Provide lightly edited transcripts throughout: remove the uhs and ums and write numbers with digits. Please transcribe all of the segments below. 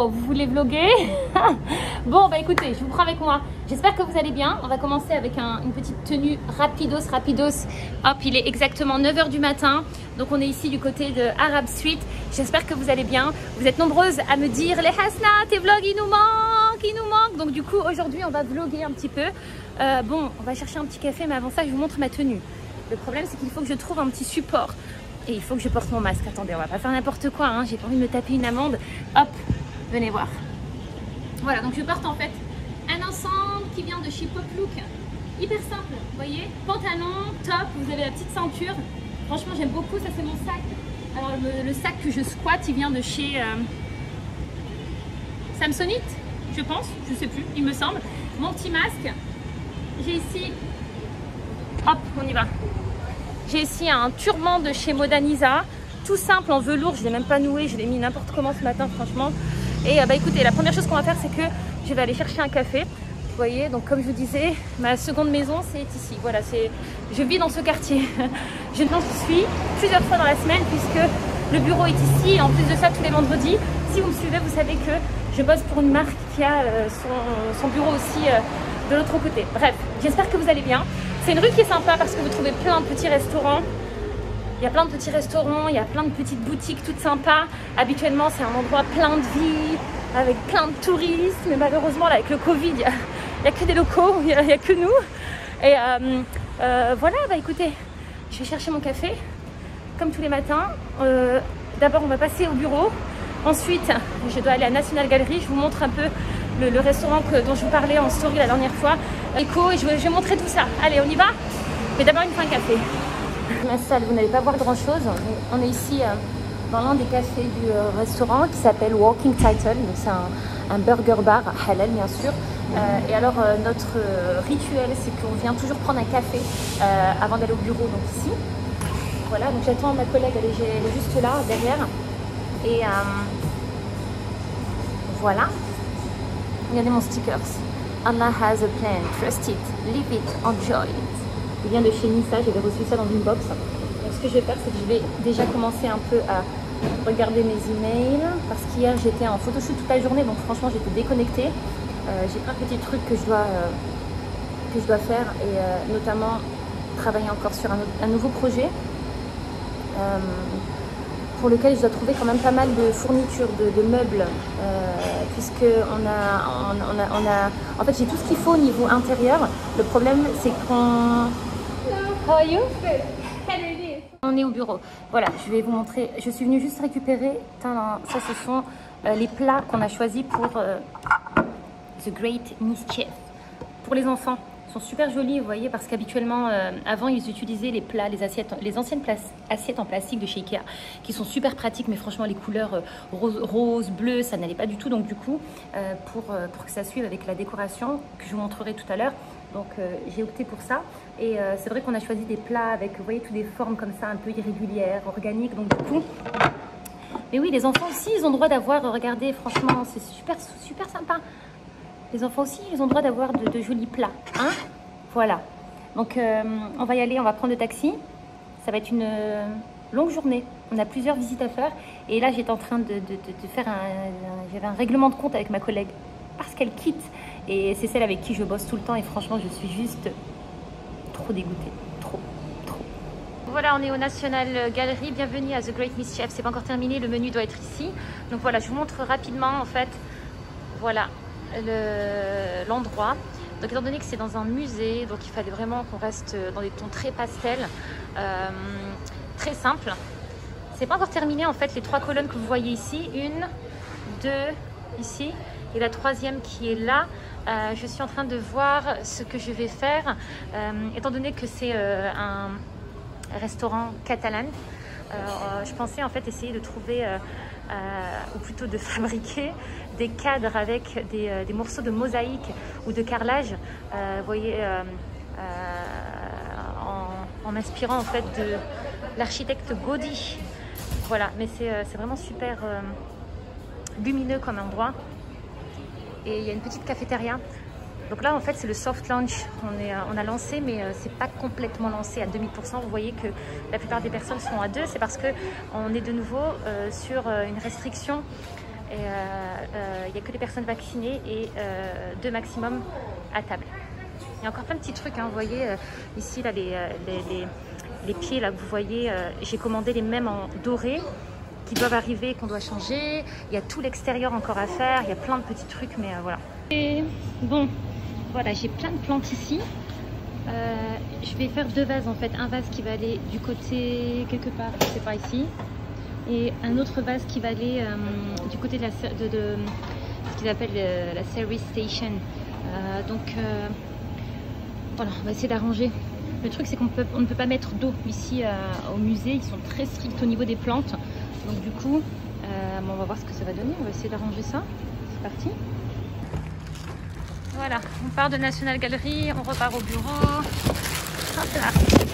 Oh, vous voulez vlogger? Bon, bah écoutez, je vous prends avec moi. J'espère que vous allez bien. On va commencer avec une petite tenue rapidos. Hop, il est exactement 9 h du matin. Donc on est ici du côté de Arab Street. J'espère que vous allez bien. Vous êtes nombreuses à me dire, les Hasna, tes vlogs, ils nous manquent. Donc du coup, aujourd'hui, on va vlogger un petit peu. Bon, on va chercher un petit café, mais avant ça, je vous montre ma tenue. Le problème, c'est qu'il faut que je trouve un petit support. Et il faut que je porte mon masque. Attendez, on va pas faire n'importe quoi, hein. J'ai pas envie de me taper une amende. Hop, venez voir. Voilà, donc je porte en fait un ensemble qui vient de chez Pop Look. Hyper simple, vous voyez. Pantalon, top, vous avez la petite ceinture. Franchement, j'aime beaucoup, ça c'est mon sac. Alors le sac que je squatte, il vient de chez Samsonite, je pense, je sais plus, il me semble. Mon petit masque. J'ai ici, hop, on y va. J'ai ici un turban de chez Modaniza, tout simple en velours, je ne l'ai même pas noué, je l'ai mis n'importe comment ce matin franchement. Et bah écoutez, la première chose qu'on va faire, c'est que je vais aller chercher un café. Vous voyez, donc comme je vous disais, ma seconde maison c'est ici. Voilà, je vis dans ce quartier. Je suis plusieurs fois dans la semaine puisque le bureau est ici. Et en plus de ça, tous les vendredis, si vous me suivez, vous savez que je bosse pour une marque qui a son bureau aussi de l'autre côté. Bref, j'espère que vous allez bien. C'est une rue qui est sympa parce que vous trouvez plein de petits restaurants. Il y a plein de petits restaurants, il y a plein de petites boutiques toutes sympas. Habituellement, c'est un endroit plein de vie, avec plein de touristes. Mais malheureusement, là, avec le Covid, il n'y a que des locaux, il n'y a que nous. Et voilà, bah écoutez, je vais chercher mon café, comme tous les matins. D'abord, on va passer au bureau. Ensuite, je dois aller à National Gallery. Je vous montre un peu le restaurant dont je vous parlais en story la dernière fois. Éco, et je vais montrer tout ça. Allez, on y va? Mais d'abord, il me faut un café. Je m'installe, vous n'allez pas voir grand chose. On est ici dans l'un des cafés du restaurant qui s'appelle Walking Title. Donc c'est un burger bar halal bien sûr. Et alors notre rituel, c'est qu'on vient toujours prendre un café avant d'aller au bureau, donc ici. Voilà, donc j'attends ma collègue, elle est juste là derrière. Et voilà. Regardez mon stickers. Allah has a plan, trust it, live it, enjoy it. Il vient de chez Nissa, j'avais reçu ça dans une box. Donc ce que je vais faire, c'est que je vais déjà commencer un peu à regarder mes emails. Parce qu'hier j'étais en photoshoot toute la journée, donc franchement j'étais déconnectée. J'ai plein de petits trucs que je dois faire et notamment travailler encore sur un nouveau projet. Pour lequel je dois trouver quand même pas mal de fournitures, de meubles, puisque en fait j'ai tout ce qu'il faut au niveau intérieur. Le problème c'est qu'on... How are you? On est au bureau. Voilà, je vais vous montrer. Je suis venue juste récupérer. Ça, ce sont les plats qu'on a choisis pour The Great Mischief. Pour les enfants. Ils sont super jolis, vous voyez, parce qu'habituellement, avant, ils utilisaient les plats, les anciennes assiettes en plastique de chez Ikea, qui sont super pratiques, mais franchement, les couleurs rose, bleu, ça n'allait pas du tout. Donc, du coup, pour que ça suive avec la décoration, que je vous montrerai tout à l'heure, donc j'ai opté pour ça. Et c'est vrai qu'on a choisi des plats avec, vous voyez, toutes des formes comme ça, un peu irrégulières, organiques. Donc, du coup... Mais oui, les enfants aussi, ils ont le droit d'avoir, regardez, franchement, c'est super sympa. Les enfants aussi, ils ont le droit d'avoir de jolis plats. Hein, voilà. Donc, on va y aller, on va prendre le taxi. Ça va être une longue journée. On a plusieurs visites à faire. Et là, j'étais en train de faire j'avais un règlement de compte avec ma collègue. Parce qu'elle quitte. Et c'est celle avec qui je bosse tout le temps. Et franchement, je suis juste trop dégoûtée. Trop. Voilà, on est au National Gallery. Bienvenue à The Great Mischief. C'est pas encore terminé. Le menu doit être ici. Donc voilà, je vous montre rapidement, en fait. Voilà. L'endroit. Donc étant donné que c'est dans un musée, donc il fallait vraiment qu'on reste dans des tons très pastels, très simples. C'est pas encore terminé en fait, les 3 colonnes que vous voyez ici, 1, 2 ici et la 3e qui est là. Je suis en train de voir ce que je vais faire, étant donné que c'est un restaurant catalan. Je pensais en fait essayer de trouver ou plutôt de fabriquer des cadres avec des morceaux de mosaïque ou de carrelage, vous voyez, en m'inspirant en fait de l'architecte Gaudi. Voilà, mais c'est vraiment super lumineux comme endroit. Et il y a une petite cafétéria. Donc là en fait c'est le soft launch, on a lancé mais c'est pas complètement lancé à 2000%. Vous voyez que la plupart des personnes sont à 2, c'est parce que on est de nouveau sur une restriction Et il n'y a que les personnes vaccinées et 2 maximum à table. Il y a encore plein de petits trucs, hein, vous voyez, ici, là, les pieds, là, vous voyez, j'ai commandé les mêmes en doré qui doivent arriver, qu'on doit changer. Il y a tout l'extérieur encore à faire, il y a plein de petits trucs, mais voilà. Et bon, voilà, j'ai plein de plantes ici. Je vais faire 2 vases en fait, un vase qui va aller du côté quelque part, je sais pas, ici, et un autre vase qui va aller du côté de ce qu'ils appellent la service station. Voilà, on va essayer d'arranger. Le truc c'est qu'on ne peut pas mettre d'eau ici au musée, ils sont très stricts au niveau des plantes, donc du coup bon, on va voir ce que ça va donner, on va essayer d'arranger ça. C'est parti. Voilà, on part de National Gallery, on repart au bureau. Hop là.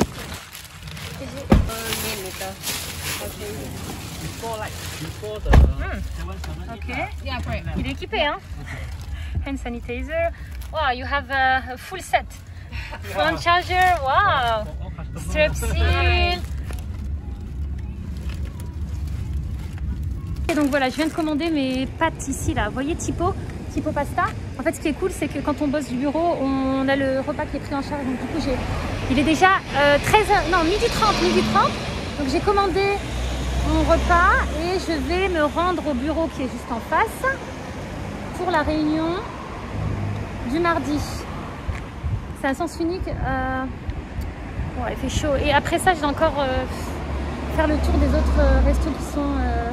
Ok, il est équipé, hein. Hand sanitizer. Wow, you have a full set. Phone charger, wow. Strepsil. Et donc voilà, je viens de commander mes pâtes ici, là. Vous voyez, Tipo Pasta. En fait, ce qui est cool, c'est que quand on bosse du bureau, on a le repas qui est pris en charge. Donc du coup, il est déjà 13h, non, midi 30. Donc j'ai commandé mon repas et je vais me rendre au bureau qui est juste en face pour la réunion du mardi. C'est un sens unique. Ouais, il fait chaud. Et après ça, je vais encore faire le tour des autres restos qui sont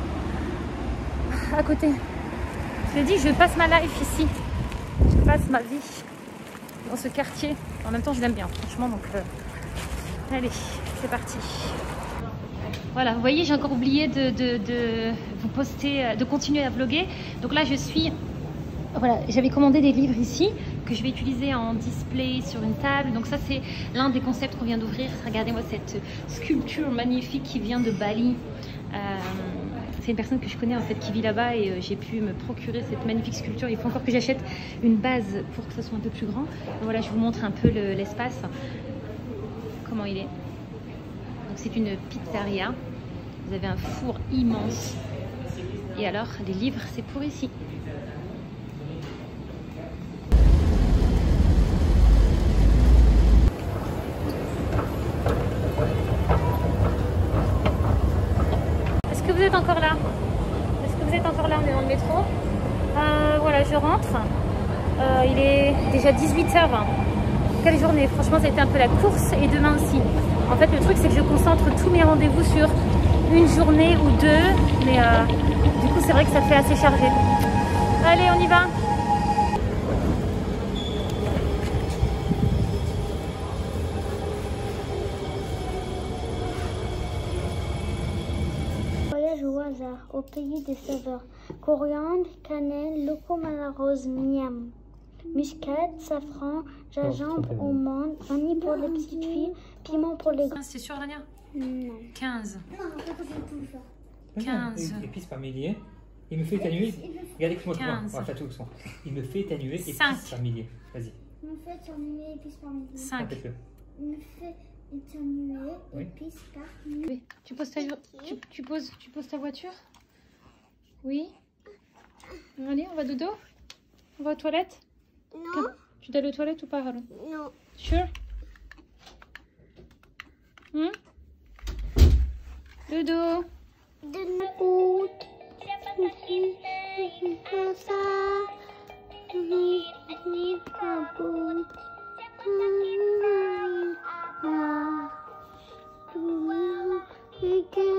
à côté. Je l'ai dit, je passe ma life ici. Je passe ma vie dans ce quartier. En même temps, je l'aime bien, franchement. Donc, allez, c'est parti. Voilà, vous voyez, j'ai encore oublié de vous poster, de continuer à vlogger. Donc là, je suis... Voilà, j'avais commandé des livres ici que je vais utiliser en display sur une table. Donc ça, c'est l'un des concepts qu'on vient d'ouvrir. Regardez-moi cette sculpture magnifique qui vient de Bali. C'est une personne que je connais en fait qui vit là-bas et j'ai pu me procurer cette magnifique sculpture. Il faut encore que j'achète une base pour que ça soit un peu plus grand. Donc voilà, je vous montre un peu l'espace, comment il est. Donc c'est une pizzeria. Vous avez un four immense. Et alors, les livres, c'est pour ici. Est-ce que vous êtes encore là? Est-ce que vous êtes encore là? On est dans le métro. Voilà, je rentre. Il est déjà 18h. Quelle journée! Franchement, ça a été un peu la course et demain aussi. En fait, le truc, c'est que je concentre tous mes rendez-vous sur une journée ou deux. Mais du coup, c'est vrai que ça fait assez chargé. Allez, on y va! Voyage au hasard, au pays des saveurs. Coriandre, cannelle, locomala rose, miam. Muscade, safran, gingembre, amande, vanille pour les petites filles, piment pour les grands. C'est sûr, Rania? Non. 15. Non, c'est tout ça. 15. Épices par millier. Il me fait éternuer. Regardez que moi je vois. On va faire tout le son. Il me fait éternuer épices par millier. Vas-y. Il me fait éternuer épices par millier. 5. Répète-le. Il me fait éternuer épices par millier. Oui. Tu poses ta voiture? Oui. Allez, on va dodo? On va aux toilettes? Non. Tu dois aller aux toilettes ou pas, Harun? Non. Sure? Dodo? De nous. Ça.